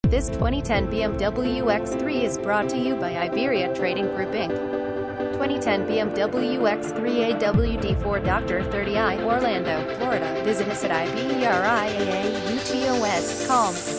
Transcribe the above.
This 2010 BMW X3 is brought to you by Iberia Trading Group Inc. 2010 BMW X3 AWD4 Dr. 30i, Orlando, Florida. Visit us at IBERIAAUTOS.com.